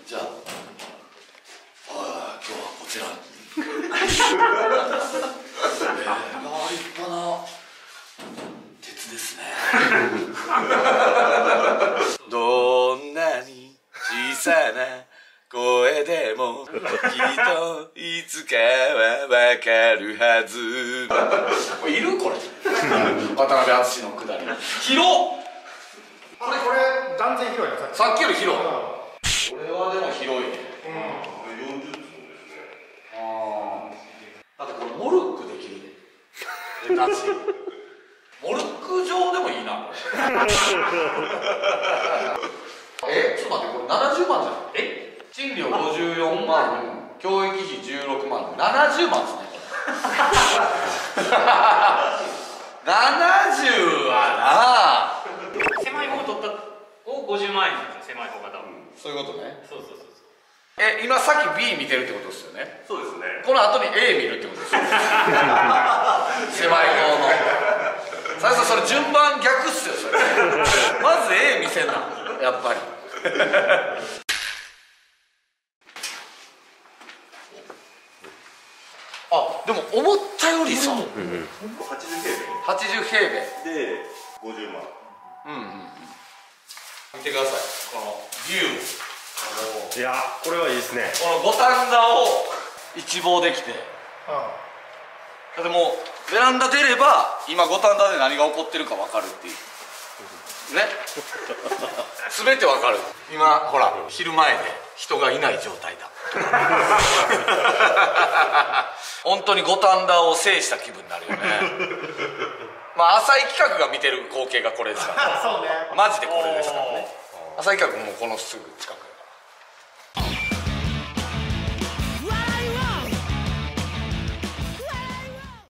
じゃあ今日はこちらに立派な鉄ですね。どんなに小さな声でもきっといつかはわかるはず。いるこれ渡辺篤のくだり広っ。 これ断然広いな。 さっきより広い。これはでも広いね。 40分ですね。 だってこれモルックできるね。モルック状でもいいなこれ。ちょっと待って、これ70万じゃん。賃料54万、教育費16万、70万ですね。70はな。 狭い方取ったを50万円なんですよ、狭い方が多分。 そういうことね。 そうそうそうそう。 今さっき B 見てるってことですよね。 そうですね。 この後に A 見るってことですよね。狭い方の。最初それ順番逆っすよそれ。まず A 見せんな、やっぱり。あ、でも思ったよりさ、 80 80平米で50万。 見てください、このビュー。 いやこれはいいですね。 この五反田を一望できて、だってもうベランダ出れば今五反田で何が起こってるか分かるっていうね。全て分かる。今ほら昼前で人がいない状態だ。本当に五反田を制した気分になるよね。まあ浅井企画が見てる光景がこれですから、 そうね。 マジでこれですからね。浅井企画もこのすぐ近く。